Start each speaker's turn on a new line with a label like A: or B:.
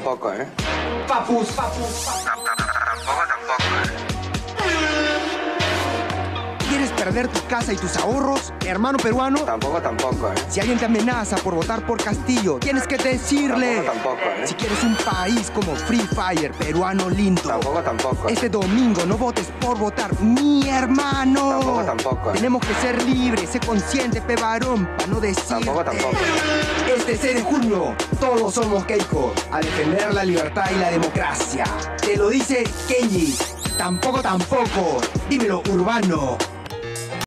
A: tampoco, ¿eh?
B: Papus. ¿Quieres perder tu casa y tus ahorros, hermano peruano?
A: Tampoco, ¿eh?
B: Si alguien te amenaza por votar por Castillo, tienes que decirle.
A: Tampoco, ¿eh?
B: Si quieres un país como Free Fire, peruano lindo.
A: Tampoco.
B: Este domingo no votes por votar, mi hermano.
A: Tampoco, ¿eh?
B: Tenemos que ser libres, sé consciente, pe varón, para no decir.
A: Tampoco.
B: Este 6 de junio, todos somos Keiko, a defender la libertad y la democracia. Te lo dice Kenji. Tampoco. Dímelo, urbano.